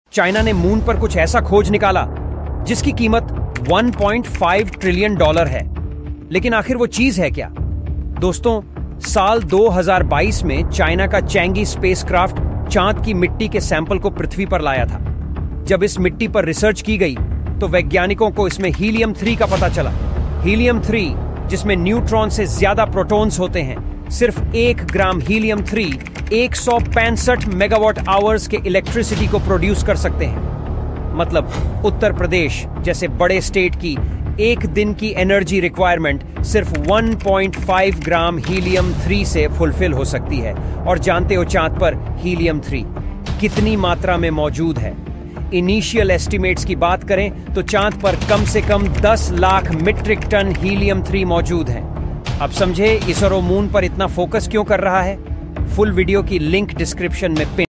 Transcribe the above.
China ने moon पर कुछ ऐसा खोज निकाला जिसकी कीमत 1.5 ट्रिलियन डॉलर है। लेकिन आखिर वो चीज है क्या? दोस्तों, साल 2022 में चाइना का चैंगी स्पेसक्राफ्ट चांद की मिट्टी के सैंपल को पृथ्वी पर लाया था। जब इस मिट्टी पर रिसर्च की गई तो वैज्ञानिकों को इसमें हीलियम 3 का पता चला। हीलियम 3, जिसमें न्यूट्रॉन से ज्यादा प्रोटॉन्स होते हैं। सिर्फ 1 ग्राम हीलियम 3 165 मेगावाट आवर्स के इलेक्ट्रिसिटी को प्रोड्यूस कर सकते हैं। मतलब उत्तर प्रदेश जैसे बड़े स्टेट की एक दिन की एनर्जी रिक्वायरमेंट सिर्फ 1.5 ग्राम हीलियम 3 से फुलफिल हो सकती है। और जानते हो चांद पर हीलियम 3 कितनी मात्रा में मौजूद है? इनिशियल एस्टिमेट्स की बात करें तो चांद पर कम से कम 10 लाख मीट्रिक टन हीलियम 3 मौजूद है। अब समझे इसरो मून पर इतना फोकस क्यों कर रहा है? फुल वीडियो की लिंक डिस्क्रिप्शन में पिन